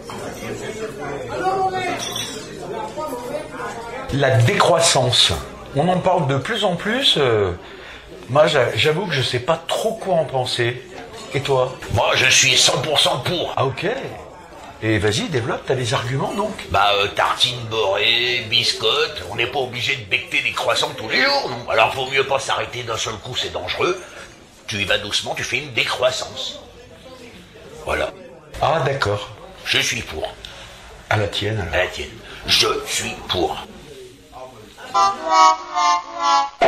La décroissance. On en parle de plus en plus. Moi, j'avoue que je sais pas trop quoi en penser. Et toi? Moi, je suis 100% pour. Ah ok. Et vas-y, développe, t'as des arguments donc? Tartine beurrée, biscotte, on n'est pas obligé de becter des croissants tous les jours, non? Alors, vaut mieux pas s'arrêter d'un seul coup, c'est dangereux. Tu y vas doucement, tu fais une décroissance. Voilà. Ah d'accord. Je suis pour. À la tienne alors. À la tienne. Je suis pour.